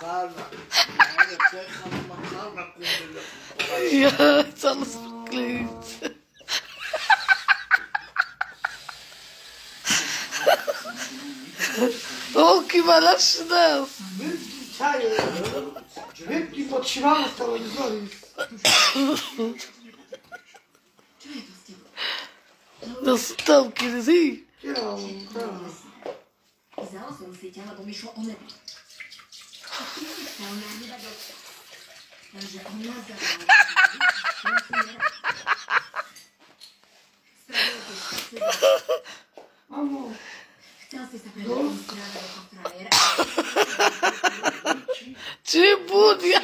Ja, het is alles verkleed. Oki, maar laat snel. Wypki podtrzymamy w telewizorii. No stop, kiedy zi. Vzala som si ťa, lebo mi šlo o neba. A ty si sa o nás nedá Takže on nás zavolal. Spravil si seba. Mamo. Chcel si sa predať strávať ako frajera. Či budia.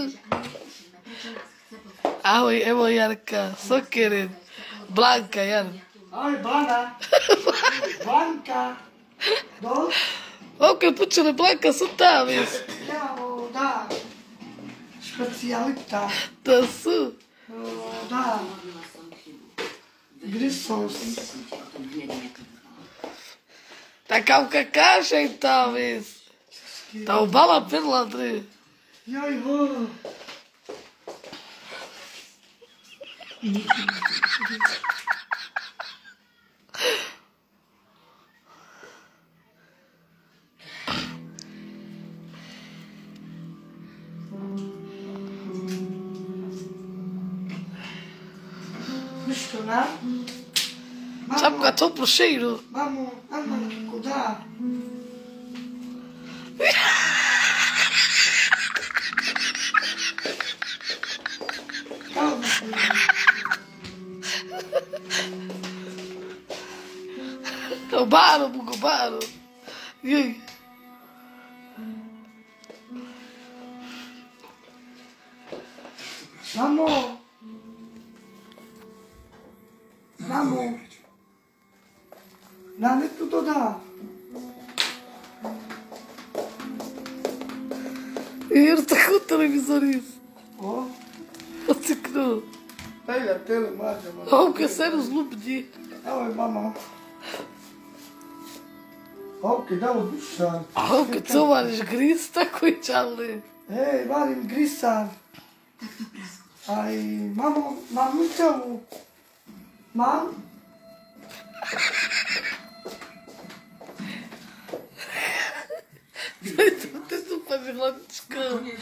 Ahoj, evo Jarka, Sokerin, Blanka, Jan. Ahoj, Blana. Blanka. No? Ok, počuli, Blanka su tam, jes. Evo, da. Specijalita. Da su. Da. Grisos. Така какаша и там, jes. Ta obala pirla, dre. Joj, ho. Miškona? Čapka toplo šeiro. Mamo, kuda? Gobaro, gobaro. Jej. Mamo! Mamo! Dáme tu to dá. Jer tako televizoris. O? Ociknu. Daj na tele, mađa, mamo. Ovke se rozlubni. Evo mama. Ovke, dalo dušan. Ovke, co variš gris, tako i čali. Ej, varim grisan. Aj, mamo, mam uciawu. Mam? Ty tu pani Hladčka.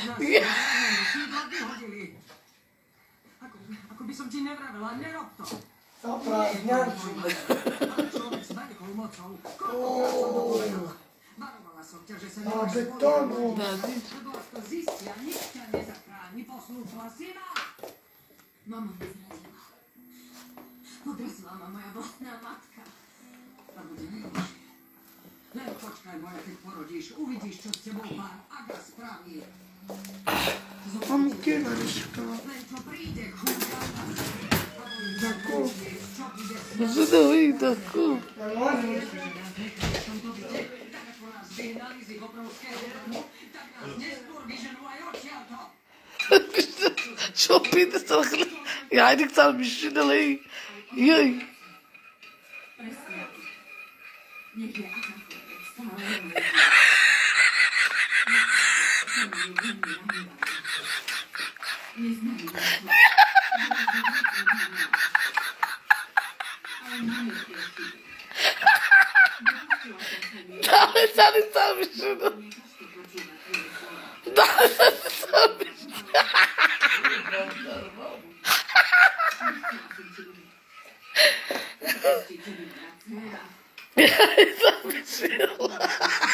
Ako by som ti nevravila, nerob to. Dobra, ňanču. Človek s veľkou mocou. Koľkokrát som to povedala. Varovala som ťa, že sa A nemáš betonu. lebo ak to zistia, nik ťa nezachráni. Poslúchla si ma. Mama ma zradila. Odrazila ma moja vlastná matka. A bude najhoršie. Len počkaj, moja, keď porodíš. Uvidíš, čo s tebou pán Aga spraví. Mamo, kde varíš to? Len čo príde, chudia. Tako. Čo bude s Že to vidí tako. Ja varim. tom to vidieť? Tak ako nás vyhnali z ich obrovského domu, tak nás neskôr vyženú aj odtiaľto. Čo pýta sa chle... Ja aj nechcel myšinelej. Jej. Presne. Nech je akákoľvek stále. Neznamená to. Ale máme tie chyby. Dále sa nechcel myšinelej. Dále sa nechcel myšinelej. Ja nechcel myšinelej.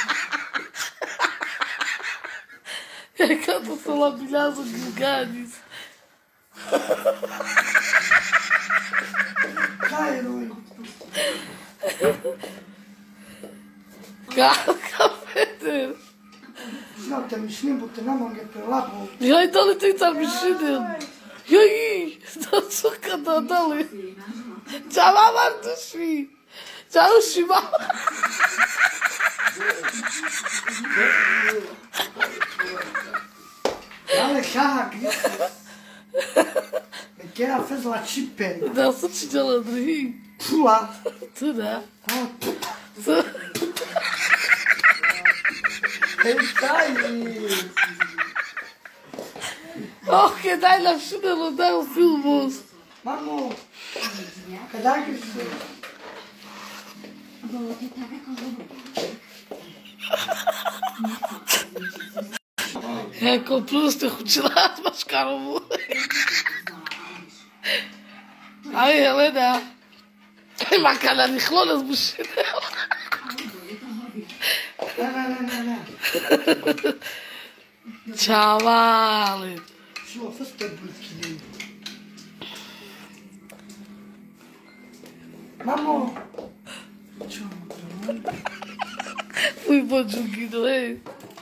Jaká to sa labilá za giganis. Daj, Ruj. Kaka Peter. Znate mi šnibuti na noge prelabu. Jaj, da li ti tam myšinel? Jaj, da cuka da dali. Čava Martuši. Čau šima. Ale hak, me queda fezla čipen. Da su činjala drugi. Pula. Tu da. Kaj? Ok, daj nam šinelo, daj u filmu. Mamo, kada grisu? Bolo to tak, ako hovorím. Jako proste chodila s Maškarovou. Aj, Helena. Maka na rychlo nás bušinela. Ne. Čavali. Čo, feste buďky. Mamo. Čo? Uj, Božugino, hej.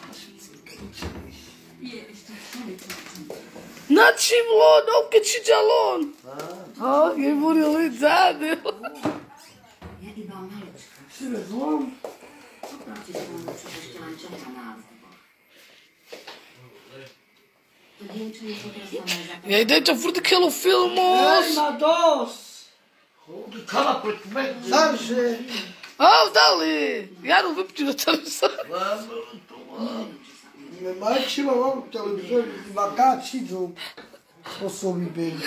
Na čím lon? Ovke či ďalon? Je morili záde. Ja iba malička. Si vezlom? Oproti tomu, čo ešte len čaká na alkohol. To dievča je potrestané za to. Ja idem ťa furt kelo filmos. Ej, má dosť. Zavže. A, dali. Janu, vypni na televizor. Majči ma mám televizor, iba káčičov spôsobí bej.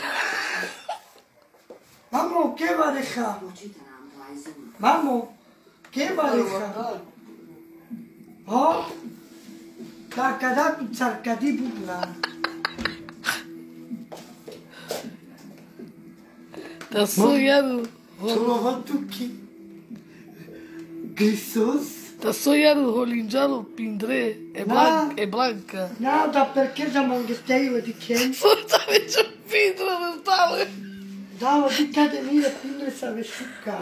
Mamo, che varecha? Počíta nám to aj zima. Mamo, che varecha? Ho? Da kada pizzarca di bubla. Da su Janu. Sono tutti. Grisos? Da su Janu Holinjano Pindre e Blanca. Nada, perché già manghetteio di che? Sorta već Pindre ne stale. Davo di cademire prima sa vesciucca.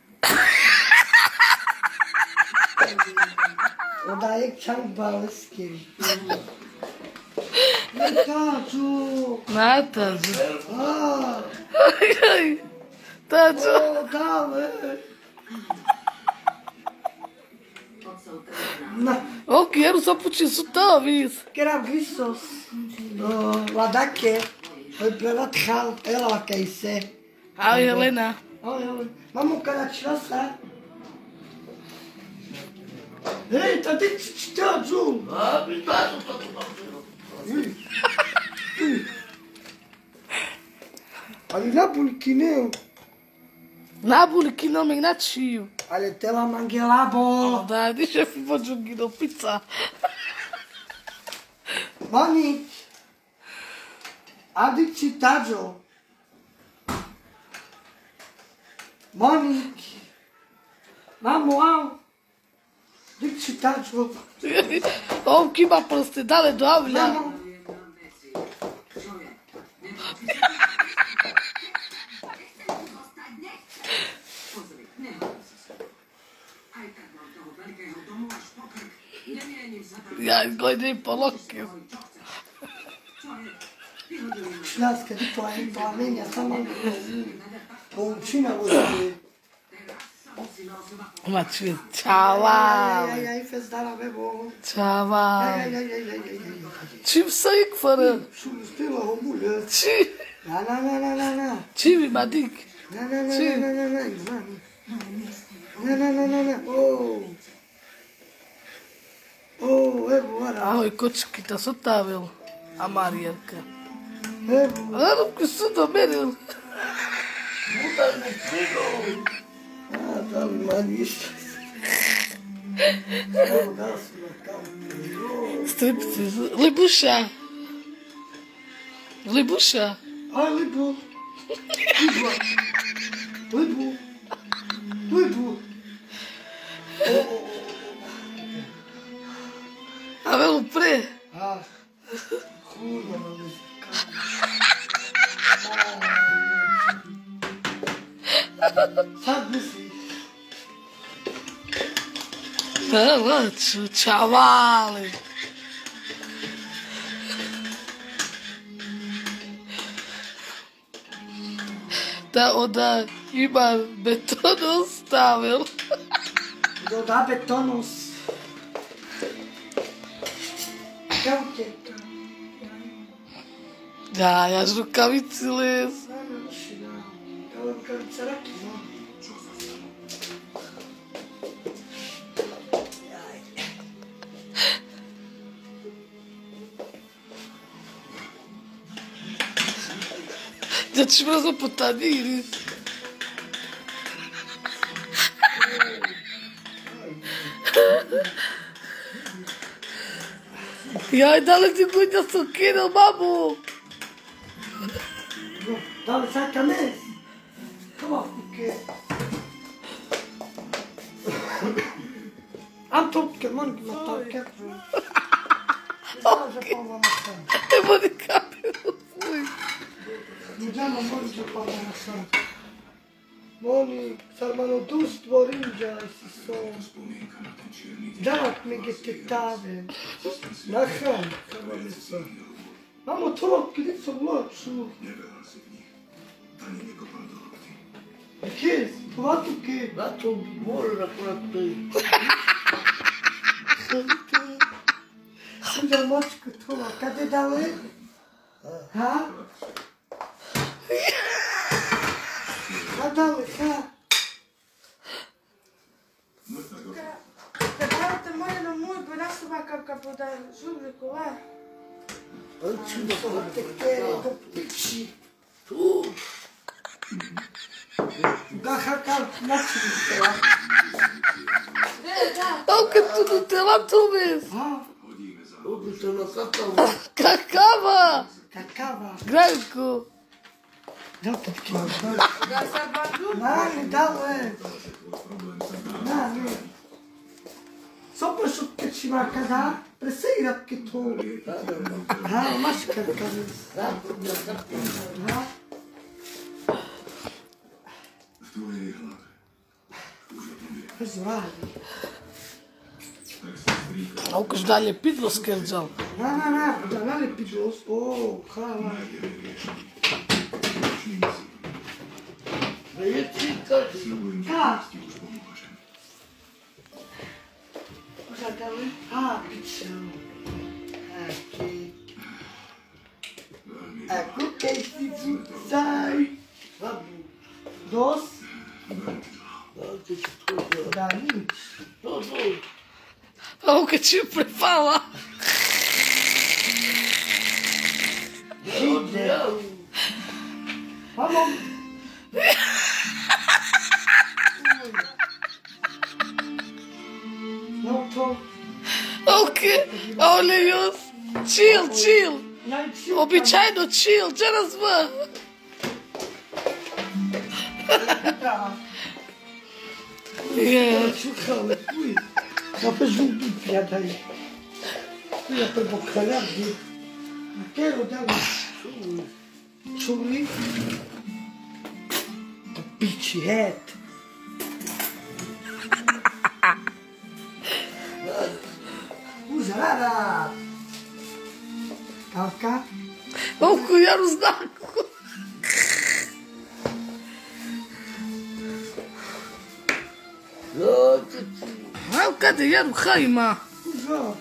Onda je čambalski. Ne kažu. Natađu. A, Tađu. o, dale. Na, Ok, Janu só puti su to, vis. che era grisos. La dake. Foi plena tchal, ela que se. A Helena. Mamo, kada časa. Ej, ta ti čtađu. Ali napulkineu. Nabuli que não me natiu. Ali tela mangelabo. Da, deixa eu ir pro Jugino pizza. Mani. Adi čitađo. Monik. Mamo, au. Dik čitađo. Ovo kima proste, dale do avlja. Mamo. Pozri, nehodí si sa. Aj tak mám toho veľkého domu až po krk. Nemienim sa tam. Ja gledam po lokju. Čo chceš? Čo je? Vyhodili ma. Šľaska, di to aj plamenia, sama poučina vozi. Teraz sa musíme ozvať. Mači, čava. Aj, fezdara bebo. Čava. Aj. Čim sa ik fara? Stila ho mulher. Čim? Na. Čim ima dik? Na. Oh, evo, ara. Ahoj, kočky, ta su tavil. A Marijelka. Evo. Arabki su do meril. Da li maniš? Evo, da su na kamu. Stripci. Libuša. Libuša. Aj, libu. Libu. A velo pre. Ah, chuda, mas... Sad misliš? Laču, čavali. Da onda ima betono stavil. Da betonos. Evo te. Da, ja z rukavici les. Evo rukavica raki, no. zatrzymał za potaniry. Ja dalej nie godzina sokierą, mamo. Dale, sácame. Toma, porque... Anton, que mano que matou o que Eu vou de cabelo, fui. Widziano mądrze pana nasza. Moni, salmano tu stworinja si są. Działak mnie getytary. Nacham, kamarisa. Mamo, to kiedy co młodszy. Jak jest? Połatu kiedy? Na to wolno akurat tutaj. Sądzę moczku to, kiedy dały? Ha? Dały, ha? Когда это мой домой, была собака, как подай жулику, а? Ojcu, to takie koptyci. Tu. Gachaka na czym Olha que tu não tem lá, tu mesmo. Ha? Lubię to na kakao. Cacava. Kakawa. Branco. No to takie. Да, собаку. Mami, dały. Mami. Co poszukać ci ma kada? Presyjra que tu. Ha, masz kakawę. Ha? Pozwali. Olha que dá-lhe pílula se quer dizer. No, dalej pidlos. O, hala. Daję ci coś. Ha. Zadali? Ha, pizzę. Aqui. A cuca é sai. Dos. Dajcie ci coś. Da nic. No, no. Olha que te prepara. Idę. Mamo. No to. Olha już. Chill, chill. Najpierw. Obyczajno chill, zaraz ma. Ja słuchałem, uj. Ja bezumny piadaj. Ja pewno kalarzy. Dopiero dałem czuli. To bici head. Uzara. Kalka. Olha ja não znaku. Dajcie ci. Olha cadê ja não Jaima. Uzo.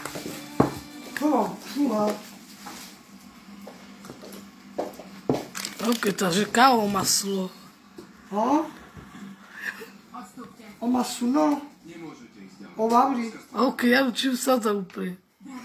Słucham. Olha que tá rzekało masło. O? O masuno. O babri. Olha que ja uczył sadał upy.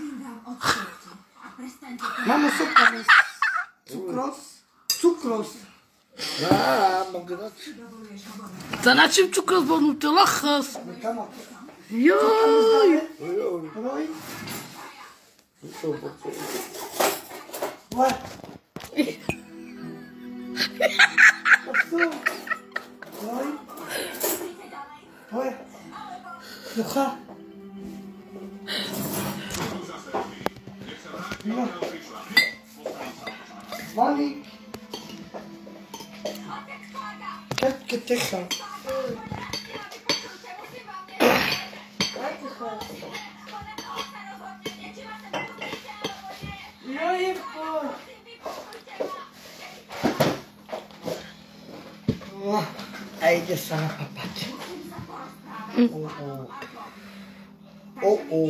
Mamo, sopa jest. Cukros. A, mogę dać. Ta na czym cukros bo no to lachas. Kama. Joj. Roj. Co, bo co? Łe. A co? Roj. Łe. Ducha. No. Mali. Que techa. No i po... A idzie sama papać. O.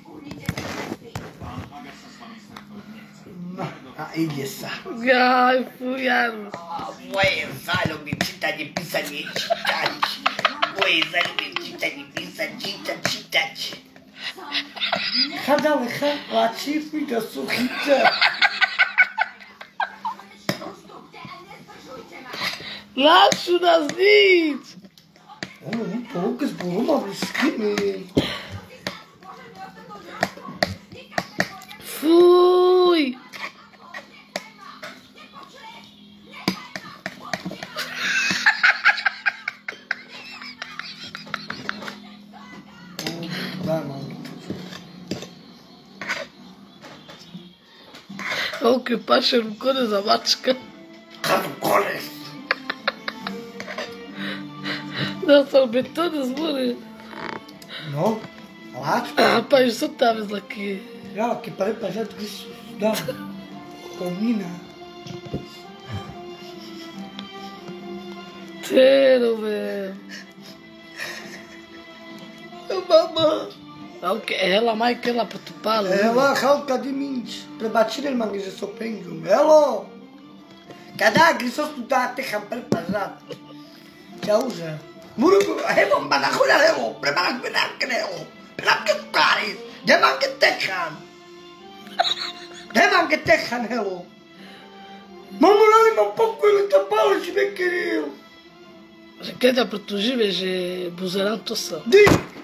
No, a idzie sama. Jaj, fujaru. Moje zalubi czytać, pisać i czytać. Moje zalubi czytać, pisać, czytać. Chadały, a ci do suchice. Lašu nás nič. Ono, pouka zboloma blízkymi. Fuj. Daj, mám. Ok, paše rukone za mačka. Kad konec. Da sam betone zbore. No, láčka. A pa još sam tam izlaki. Ja, que parei pra já que isso dá. Combina. Terove. Mama. Ok, ela mai que ela putu palo. Ela halka de mim. Prebatir el mangue so pengu. Hello. Cada griso studate hampel pazat. Já usa. Muru, hebo, manakula hebo, preparat benar kneo. Penap ke taris, jaman ke tekhan. Devam que tejan, hello. Mamulani mam pouco ele tapalo de me querido. Že keď ťa pretužive, že buzerám to sa. Di.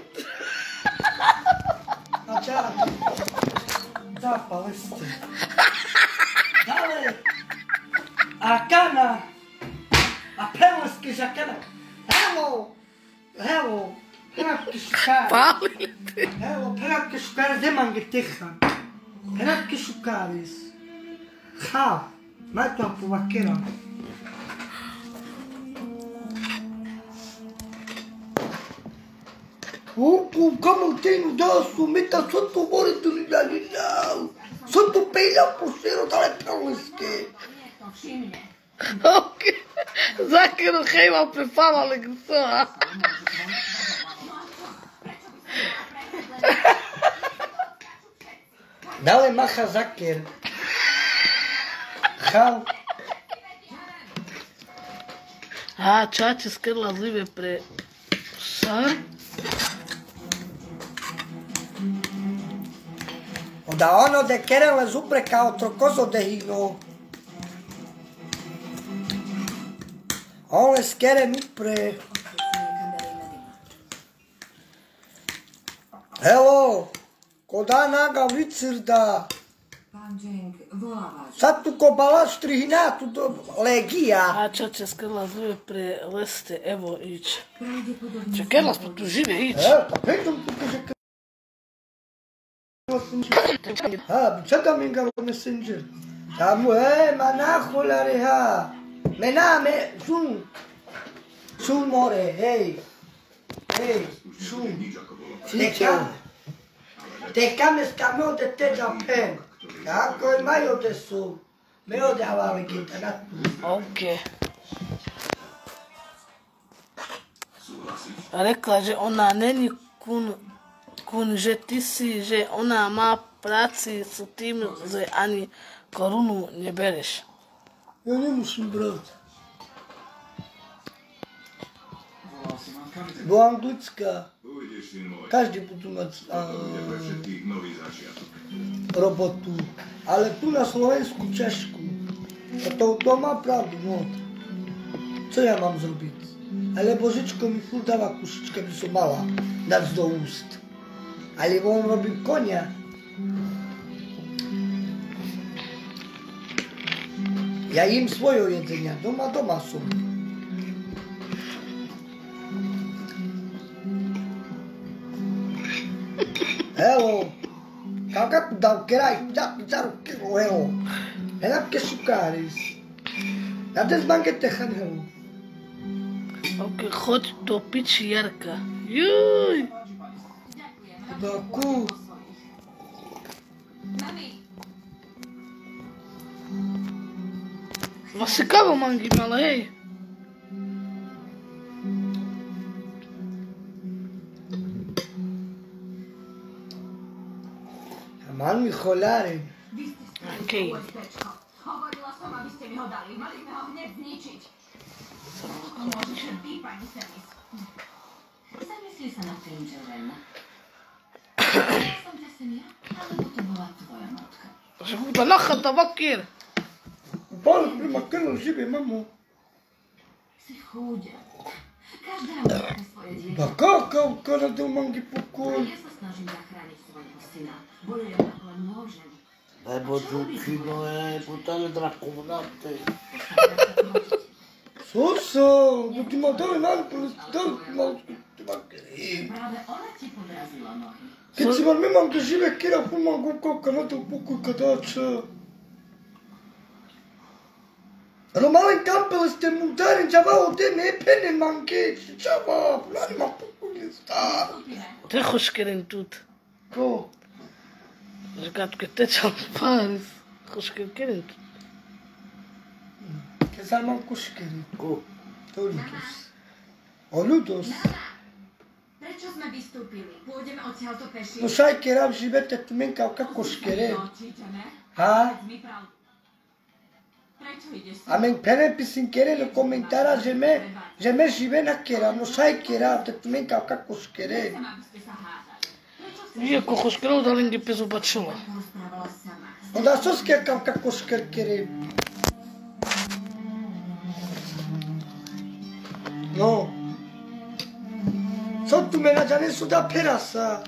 Acá. Dá palestra. Dale. A cana. A pelas que já quer. Hello. Hello. Pera que chucar. Pali. Hello, pera que chucar de mangueteja. Pera que chucares. Ha. Vai tua puaqueira. Como tenho doce, meta só tu mora tu não. Só tu peila por ser o dale pelasque. Ok. Zakiru hejma prepala legusova. Dale maha zaker. Hal. A, čače skrla zlive pre... Sa? Da ono de querem zupre ca outro coisa de hino. On les querem upre. Hello. Koda naga vicirda. Pán Jeng volá vás. Sad tu ko balastrihina tu do legia. A, čače skrla zlive pre leste, evo, ić. Pravdepodobne Čekaj nas pretužive, ić. Pa petom tu kaže ha, čekam mi ga messenger. Samo, manahulare ha. Mename, šum. Šum more, hej. Hej, šum. Te cames cameo de te japen. Kako je majo de su. Me odjavali gitanatu. Ok. Rekla, že ona není kun, že ty si, že ona má práci s tým, že ani korunu nebereš. Ja nemusím brať. Do Anglicka. Každý budú mať robotu. Ale tu na Slovensku Češku. A to má pravdu, no. Co ja mám zrobiť? Ale Božičko mi furt dáva kušička, by som mala dať do úst. Ale on robí konia. Ja jem svoje jedzenia, doma som. Hello, kakak dau kerai, jaru kiro hello. Helap ke sukaris. Ja des mangetehan hello. Ok, choď do piči Jarka. Juj! Daku. Asi kávu mangi mala, hej. Mám mi choláre. Ok. Hovorila som, aby ste mi ho dali. Mali sme ho hneď zničiť. Môžeš ty, pani Semis. Zamysli sa nad tým, Jelen. Ja som Jesenia, alebo to bola tvoja matka. Že buda nachata vakir. Bol prima keno žive, mamo. chúde. Každému také svoje dieťa. Pa kako, kada da mangi pokoj. Ja sa snažím zachrániť svojho syna. Bojujem ako len môžem. Nebo Giucchino è puttane dracconate. Sosa, ti ma dove l'altro, ti ma che Práve ona ti podrazila nohy. Keď si ma nemám do živé kera, pomágu koľko na to pokoj kadáča. No malen kampele ste mu dali, čava ode ne pene manche, čava, plani ma pokoj sta. Te خوشگلین توت. Ko? Říkat, keď tečal páris. خوشگلین توت. Che salman kuškeri. Ko? Tolitos. Oludos. Prečo sme vystúpili? Pôjdeme odtiaľto peši. No sai che rav živete tu menka kako škere. Dočíťame? Ha? Povedz mi pravdu. Prečo ideš A men penepi sin querer comentara že me žive na kera, no sai che rav te tu menka kako škere. Chcem, aby ste sa hádali. Prečo chceš, Iako خوشگلou dali ngi pezu bačila. porozprávala sama? No da so skekam kako šker kere. No. Co tu mena jane suda perasa.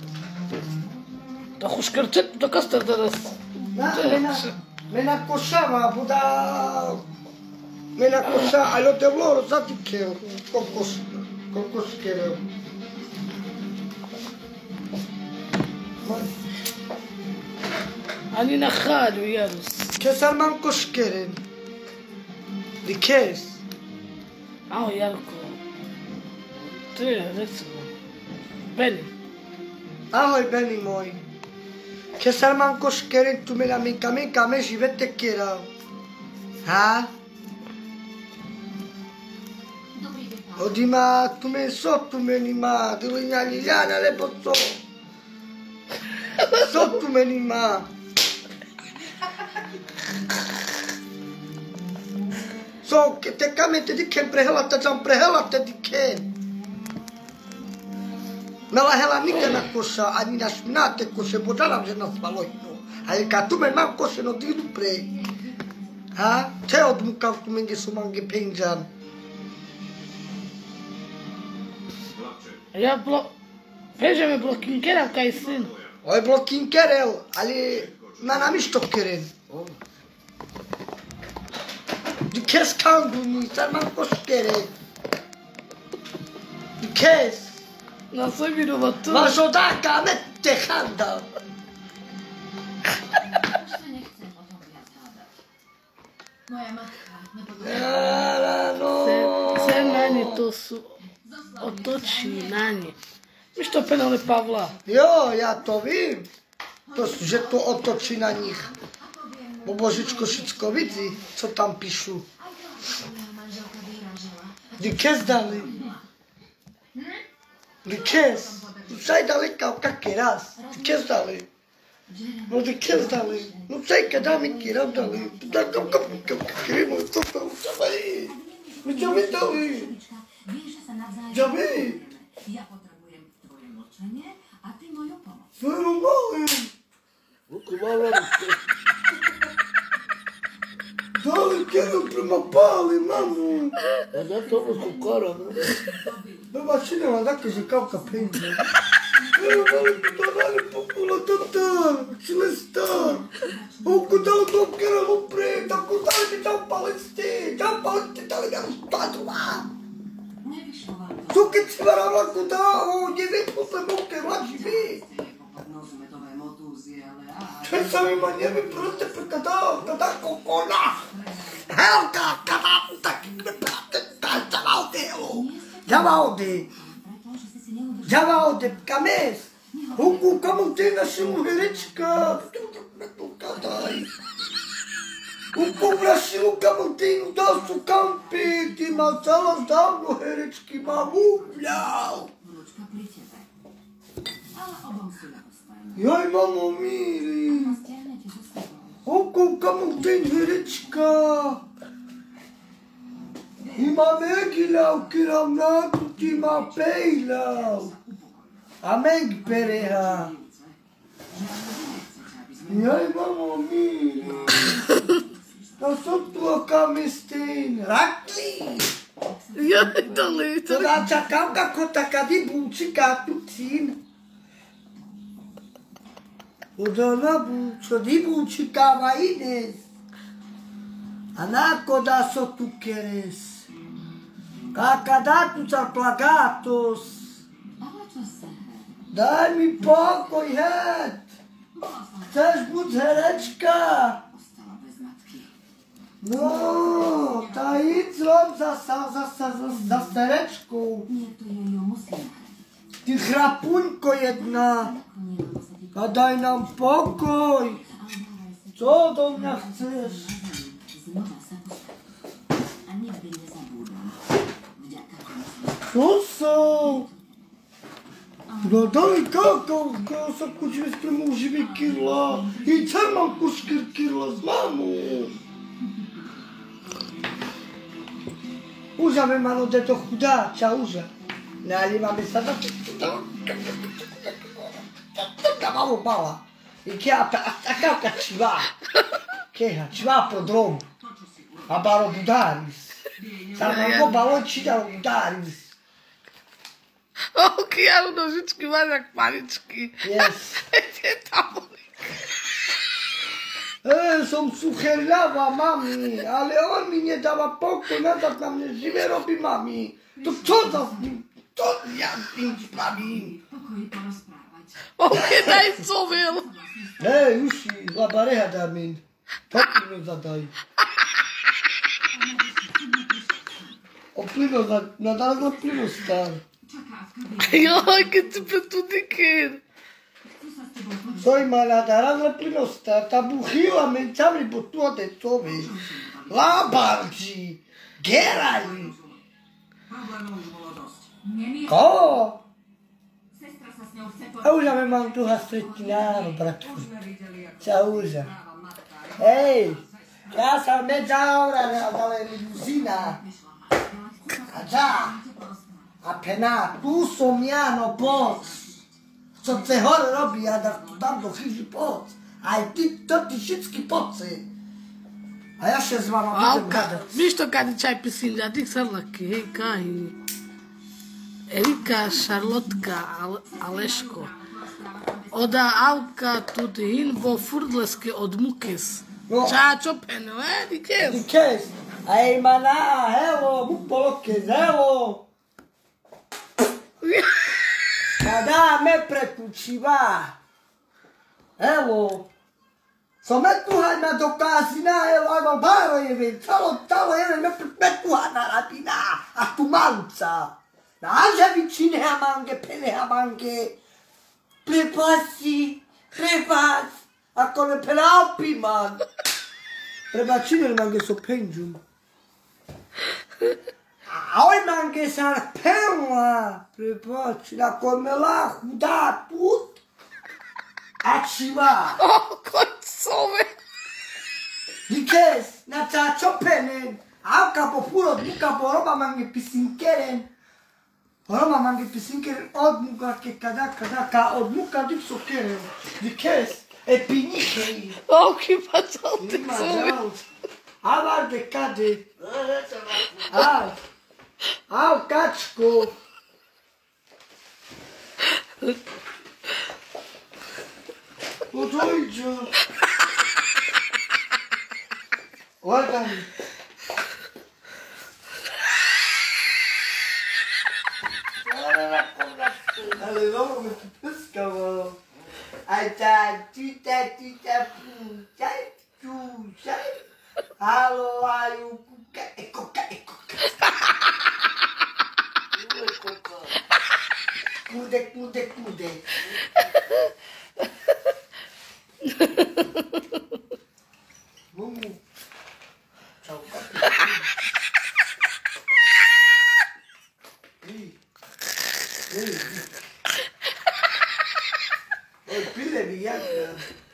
Da خوشگلچه da kastar daras. Mena košava, buda... Mena koša, alo te vloro, zatikeo, koliko škere. Ani na halu, jarus. Che salman koškere. Di kes. Ao, Jarko. Ty, recimo. Beni. Ahoj, Beni moj. Che salman koškere, tu mena minka me živete kera. Ha? Dobrý deň, pán. Odima, tu me so, tu meni ma, dilinjani ljana, lebo so. So tu meni ma. So, che te kamete di ken prehelate, jam prehelate di ken. Mela hela nika na koša, ani na šminate koše, požaram, že nas valojno. Ali kad tu me mam koše, no ti idu pre. Ha? Te odmukav tu menge su mange penjan. Ja veže me blokinkera kaj sin. Oj blokin kerel, ali ma nam isto keren. Di kes kandu ni, sad mam koš kere. Di kes. Na sve vidova tu. Vaš odaka, me te handa. Už sa nechcem o tom viac hádať. Moja matka nepodľa Sve na nje to su otočni na nje. Mi što penale Pavla. Jo, ja to vím. To, že to otočí na nich. Bo Božičko všetko vidí, co tam píšu. moja manželka vyražila. Di kes dali. Di kes. Saj daleka, kaký raz. Di kes dali. No di kes dali. No saj kada mi kiram dali. Tak krimu, to dali. Mi to mi dali. Vieš, že sa navzájom... Dali. Ja potrebujem tvoje mlčanie a ty moju pomoc. Pero mali. Luku malo Dali, quero prima pali, mamu. è dato uno cuccara, no? Beba, cine m-a dat că jucau ca pengi. Pero dali, popula, tata. Cine sta? O cu dau tot că era lupre. Dar cu dali mi dau paleste. Dau paleste, dali mi-am stat, ma. Nevyšlo vám to. Tu keď si varam la cu dau, nie vei cum să mă că la živi. Rozumetové motúzie, ale Ce să mi mă niemi proste pe kada cocona. Helka, kada, taki me prate, talta laudeo. Javaude. Javaude, cames. Huku kamutina și muherička. Huku vrašilu kamutinu da su kampi. Ti ma cala zdavno herečki ma muvljal. Vnúčka pri tebe. Ale obom sú ľahostajné. Joj, mamo mili. Stiahnete so sebou. Huku kamutin herečka. Ima megilav kiram natu ti ma pejlav. A meg pereha. Jaj, mamo mili. Da som tu a kamestin. Rakli. Joj, dole. To dá čakám kako taká dibúčika tucín. Udona bučo dibúčika va ines. Anako da so tu queres. Kakada tu car plagatos. Ale čo sa? Daj mi pokoj, het. Chceš buď herečka? Ostala bez matky. No, tá ísť zrom za starečkou. Niekto jej ju musí nahradiť. Ty chrapuňko jedna. Ako nedalo sa ti A daj nám pokoj. Co do mňa chceš? znova sa postaviť. A nikdy nezabúdam. Vďaka tomu Susou. No daj kako sa kučíme s premu živí kirla. I car mám kuškir kirla s mamu. Uža me malo deto chudáča, uža. Nalívame sa na tá malo bala. E que a calca tivá. Que tivá podrom. A baro budaris. Samo balo tira budaris. Ok, ale nožičky máš jak paličky. Yes. Je tam. Som sucherľavá, mami, ale on mi nedáva pokoj, nadať na mne živé robí, mami. To čo za s ním? To ja s tým spravím? pokoji porozprávať. Ok, daj sovel. Hej, uši, la pareja dámin. Poplino zadaj. Oplino nadal plino star. Čaká v kabíne. Joj, keď si pretudikir. Chcú sa s tebou požiť. Soy maladara plino star. Ta buchila mencami po tua tecovi. Labarci. Gerali. Problémov už bolo dosť. Nemýšľ. Ko? Sestra sa s ňou chce A už ja mám tu hastretinár, bratku. Už sme videli, ako Sa uža. práva matka. Hej, ja sa međaura dale limuzina. A da, a pena, tu som ja, no poc. Co se hore robi, ja da tam do chyži poc. Aj ty, to ti všetky poce. A ja še s vama budem Alka, gadať. viš to kada čaj pisinja, ti sarlaki, hej, kahi. Erika, Šarlotka, Aleško. Oda Alka tudi hinbo furdleske od mukes. No. Čačo peno, di kes. Di kes, aj mana, hello, mu polokes, hello. Kada me pretučiva. Hello. So me tuha na dokazina, hello, ajmo baro je talo je me tuha na rapina, a tu malca. Naže vicine hamange, pene hamange. Prepasi, ako ne pelapi man. Prebacine mange so penjum. A oj mange sa penla. Prebaci, ako me la huda put. A čiva. O, końcowe. Dikes, na čačo penen. Alka po puro, duka po roba mange pisinkeren. Roma mange pisinkeren od muka ke kada ka od muka dik so keren. Dikes, e pinihei. O, kipa co ty Ima zove. žal. Avar de kade. Au, kačko. Odojđe. Lagam. Ale dobro me tu prskalo. Aj ta, tita, pučaj, čučaj. Halo, aju, kuka, ekoka. Kude. Mumu. Čau, papi. Oj, pile mi jaka.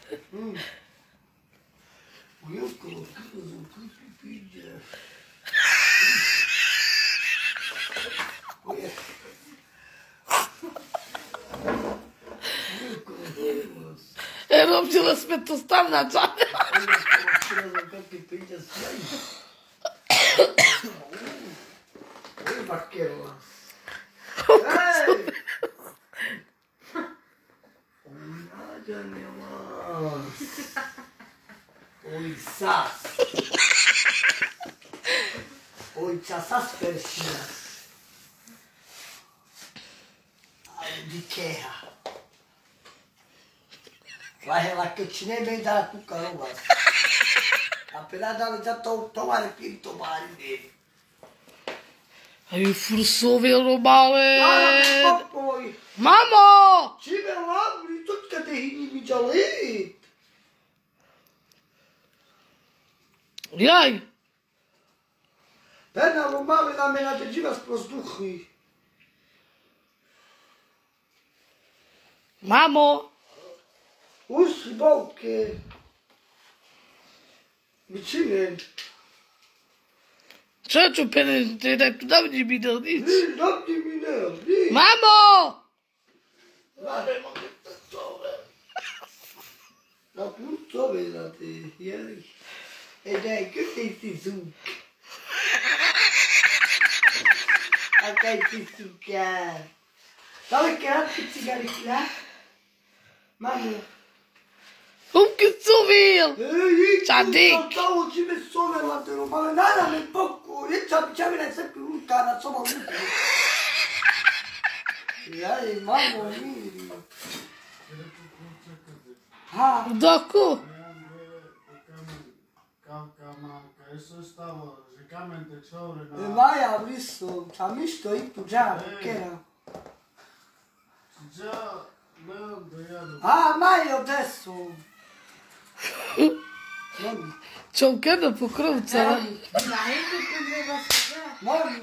Ujoko, pide. Robila sme to stav na čane. vaquero. Ej! Oj, Nadia nie masz. Oj, sas. Ojca sas persinas. De terra. Vai lá que eu te nem bem dar com caramba. Apesar dela já tomar aqui, tomar dele. Aí forçou ver o male. Oj, Mamo! čime lavri, to kad je hini viđali. Jaj! Penalo mali na me nadređiva s prozduhi. Mamo! Usi bolke. Mi čine. Čo ću penete, da tu davni mi ne nič. Ni, dobri mi ne, ni. Mamo! Na putove na te, jeli. E daj, kaj ti zvuk? A kaj ti suka? Da li kratki cigarikla? Mamo. Hoe zoveel? Tzadik. Tamo time some lateral, mas nada me pouco. Ele sabe que a sempre um cara só maluco. E aí, mamãe. Ha, Doku? vai abrir isso. Tá misto aí pro já, que era. Ah, mas eu desço. Mami, Čo kada pokrovca? mami.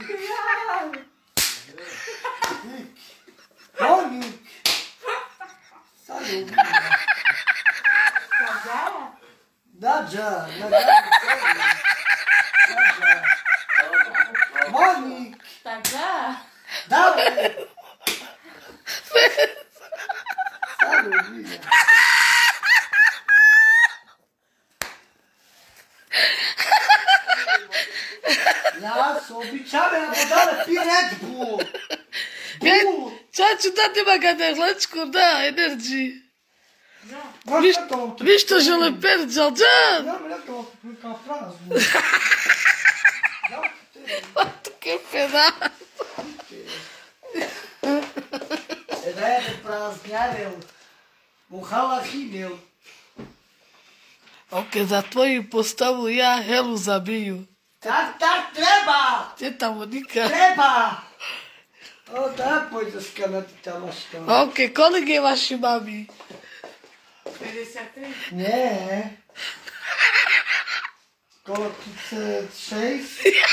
Mami. Sabe? Dá já, Mami. Dá. Sabe, filha? Ja, so običajno je podala piret bu. Čo ću dati magane hlačku, da, energy. Viš, Viš to žele perđal, džan! ja mi rekao kao prazno. Ke pena. Da je praznjavil, muhala hinil. Ok, za tvoju postavu ja helu zabiju. Tak treba! Teta Monika. Treba! O, da, pojde skanati tamo što. Ok, koliko je vaši mami? 53. Nie. Koło 6.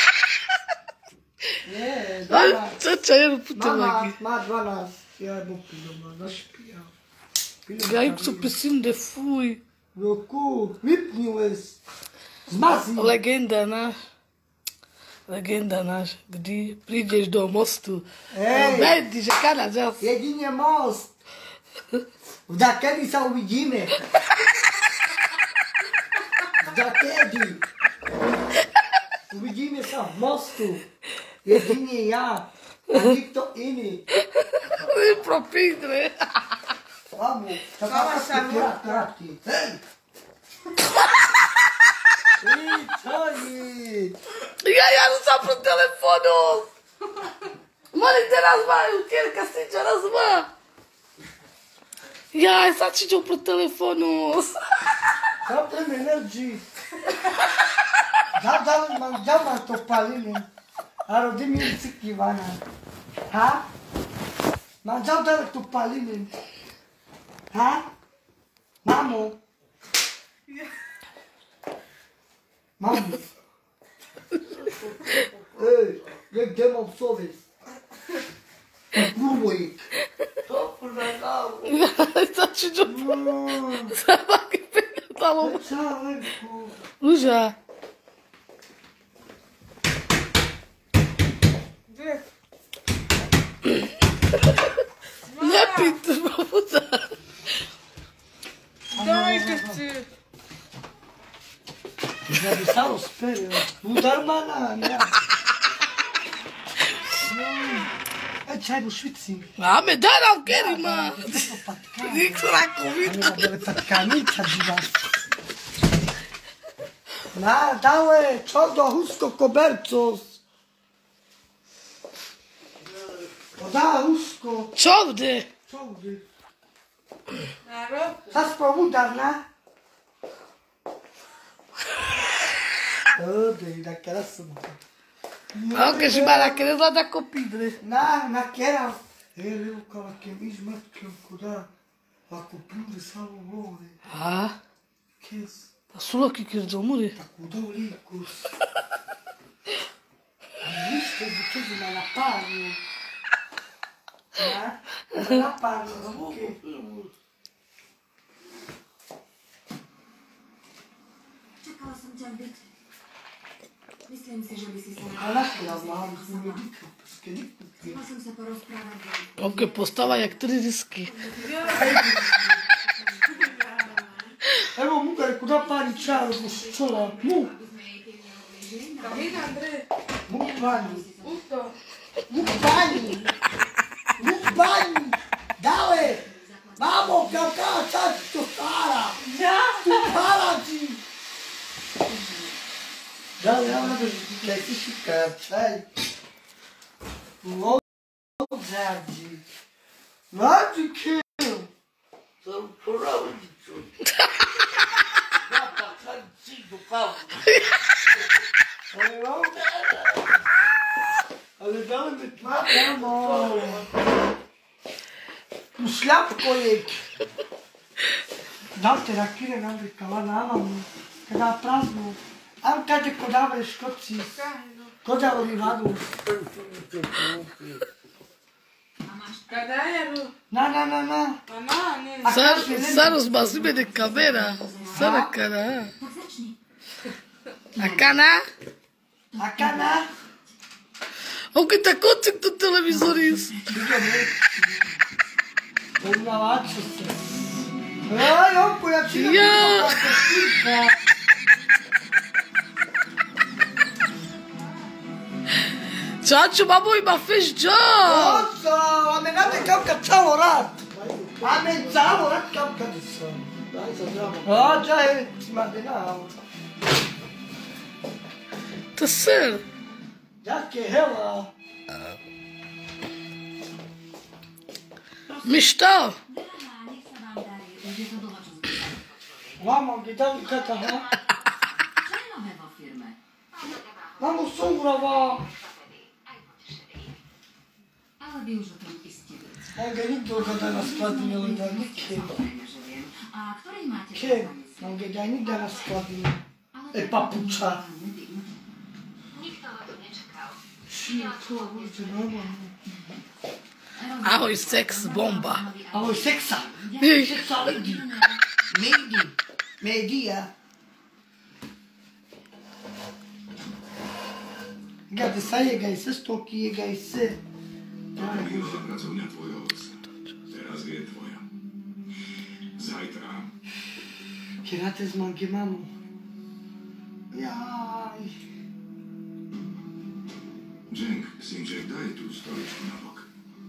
Nie, dama. Čo jednu puta Mama magi? ma 12. Ja je bupi doma, našpija. Gajim su pesim de fuj. Roku, vypni les. Zmazi. Legenda naš, kdy prídeš do mostu. Ej. Vedi, že kada zas. Jedine most. Da kedy sa uvidíme? Da kedy? Uvidíme sa v mostu. Jedine ja. A nikto iný. Propídre. Vamos. Fala, Samuel. Hej. Čo je? Ja não sa pro telefonu. Mali te razvaju, tjerka stiđa razva. Ja, sad ću pro telefonu. Zaprem energii. Da ma to palili. A rodimi cik Ivana. Ha? Ma da to palili. Ha? Mamo. Mamo. Ej, gdje mam совесть? Kurvoj. To prodao. Sad ću Sabaki penjatalo. Čaveku. Uža. Gdje? Ne pite, babuda. Dajte ti. Da bi samo sperio. Udar banana. Aj čaj bu švicim. Máme Daral Kerima. Patka. Nik rakovina. Patkanica živa. Na, dale, čo do husko kobercos. Da, husko. Čo vde? Čo bude? Naro? Sa spomudar, na? Ode, da krasno. Anche si va a creda da copidre. Na kera. Ele, kala ke mi žmatkem kuda. Ako pljude samo vode. A? Kes. Pa solo che domore. Kuda u likus. Niste bi kezi na naparju. Na naparju. Čakala som ťa v bitve. Myslím si, že by si sa A nakela mám zvúne bitvu. Chcela som sa porozprávať. Anche postava jak 3 disky. Evo mugare kuda pani čaro čola. Mu. Kamina, Andrej. Mu pani. Uto. Mu pani. Mu pani. Dale. Mamo, kaká, čas to stára. Tu pára ti. Dale, ja mám keď si šuká, čaj. Lodzádi. Lodzádi kill. Sam poradzić. Ja tak chęci do kawy. Ale dale mi tma, mamo. U šljapko je. Dal te rakire nam rekala namam. Kada prazno. Am kada kodave škoci. Koda olivadu. Kada je ru? Na. Mama, ne. Saros basime de camera. Sara cara. Tak začni. A cana? A kana? Anche ta kocik do televizoris. Poznavaču se. Aj, opo, ja ti Ja. Čačo, mamo ima fish job. Oso, a me nade kapka calo rad. A me calo rad kapka di sam. Daj se zdravo. A, čaj, ma de nao. To ser. Jake, hela. Mi šta? Drahá, nech sa vám darí. Už je to dlho, čo sme. Mamo, kde dali kata, ha? Čo je nové vo firme? Mamo, sourava. Ale vy už o tom iste viete. On ga nikdo kada na skladu ne leda nikem. Samozrejme, že viem. A ktorý máte Kem, na mysli? on ga nikda na skladu ne. Ale Papuča. Nikto na to nečakal. Šio, to bude normalno. Ahoj, sex bomba. Ovo je seksa. Jej. Seksa lidi. Medija. Gade sa je ga i se stoki je ga i se. Bývalá pracovňa tvojho otca. Teraz je tvoja. Zajtra Kierate z mangi mamu. Jaj. Cenk, synček, daj tú stoličku na bok.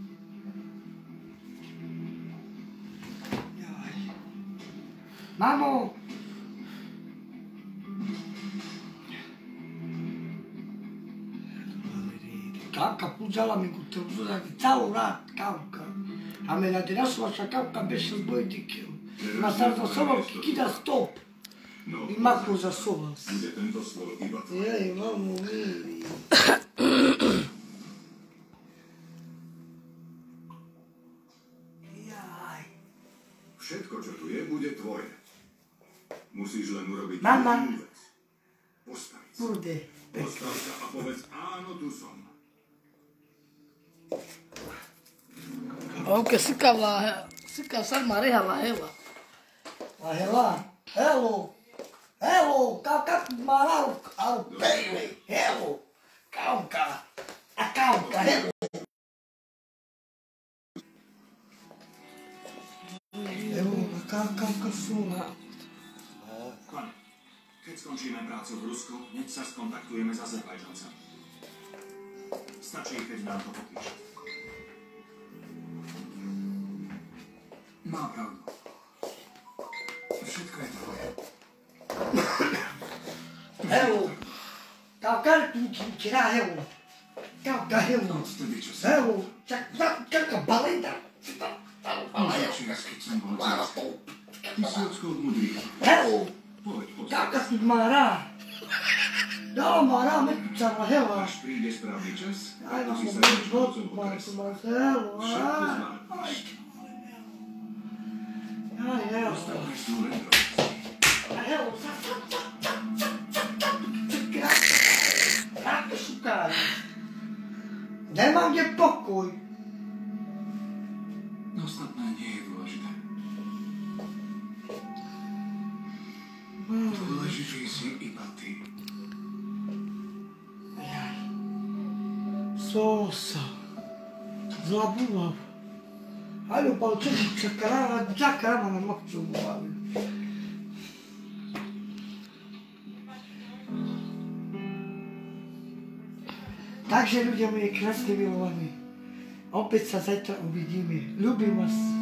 Jaj. Mamo! Kavka puđala mi ku televizora calo rad kavka. A me na dinašvaša kavka beše zboj dikeo. Ma sad za sobom kida stop. No, I makro za sobom. bude tento stôl iba tvoj. Jej, mamo, mili. Jaj. Všetko, čo tu je, bude tvoje. Musíš len urobiť Mama. jednu vec. Postaviť sa. Bude. Postav sa a povedz, áno, tu som. Anche si cavla. Si cavsar mareja la hela. A hela. Hello. Hello. Kavka maral. Au pele. Hello. Kavka. A kavka. Hello. Evo, kavka suna. Pane, keď skončíme prácu v Rusku, hneď sa skontaktujeme s Azerbajdžancami. Stačí, keď nám to popíše. Má pravdu. Všetko je tvoje. Evo, kartu tira, evo. Evo, Odtedy, čo si... evo, čaká baleta. Začínaš, keď som bol dieťa. Ty si ocko od mudrých. Evo, Poď, poď. čaká tu mára. Dá mára, me tu čara, evo. Až príde správny čas, Aj, ako si mám sa byť niečo vodu, chcel mám okresť. tu máš, evo. Všetko zmárniš. Aj, evo. Dostaneš tu len drobnosti. Evo, Ráke šukári. Nemám kde pokoj. Ostatné nie je dôležité. Dôležitý si iba ty. Sosa. Zabúvam. Aľo, pal, čo si čakará, máme mokču búvali. Takže ľudia moji krásne milovaní, opäť sa zajtra uvidíme. Ľúbim vás.